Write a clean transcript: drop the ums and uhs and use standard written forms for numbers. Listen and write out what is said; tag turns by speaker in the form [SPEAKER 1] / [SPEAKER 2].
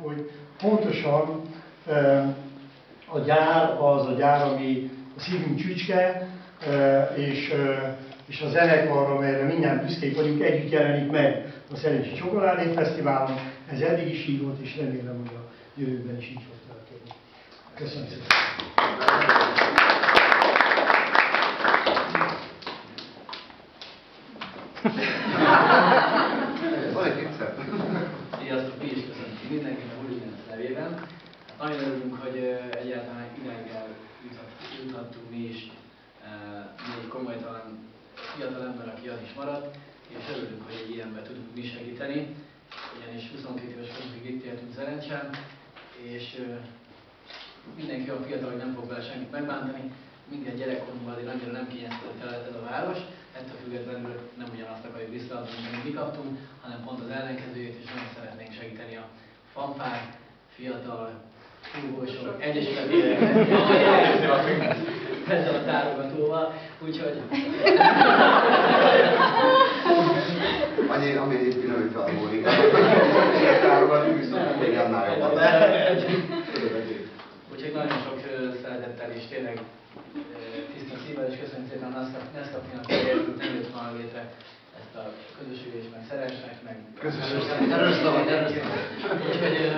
[SPEAKER 1] hogy pontosan a gyár az a gyár, ami a szívünk csücske, és a zenekar, amelyre mindjárt büszkék vagyunk, együtt jelenik meg a Szerencsi Csokoládé Fesztiválon. Ez eddig is így volt, és remélem, hogy a jövőben is így fog történni. Köszönöm szépen!
[SPEAKER 2] Sziasztok, mi is köszöntjük mindenkit a Horizons nevében. Nagyon örülünk, hogy egyáltalán ideggel juthattunk mi is négy komolytalan fiatal ember, aki az is maradt, és örülünk, hogy egy ilyenben tudunk mi segíteni, ugyanis 22 éves korunkig itt éltünk Szerencsán, és mindenki olyan fiatal, hogy nem fog vele semmit megbántani, minden gyerekkorunkban azért annyira nem kényeztetett ez a város, ettől függetlenül nem ugyanazt akarjuk visszaadni, mint mi kaptunk, hanem pont az ellenkezőjét, és nagyon szeretnénk segíteni a fanfár, fiatal, fúvósok, egyesületére, ezzel a tárogatóval, úgyhogy...
[SPEAKER 3] Ami egy pillanattal múlik. Ilyen tárogatni viszont még annál jobban.
[SPEAKER 2] Úgyhogy nagyon sok szeretettel és tényleg tiszta szívvel, és köszönjük szépen a Nescafe-nak, hogy nem jött volna létre ezt a közös ülést, meg Szerensnek, meg...
[SPEAKER 3] Köszönöm.
[SPEAKER 2] Úgyhogy